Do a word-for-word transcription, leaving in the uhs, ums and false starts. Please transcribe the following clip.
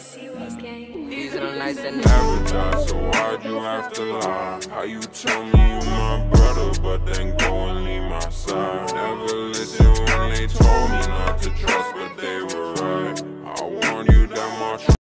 These are the nights that never die, so why'd you have to lie? How you tell me you my brother, but then go and leave my side? Never listened when they told me not to trust, but they were right.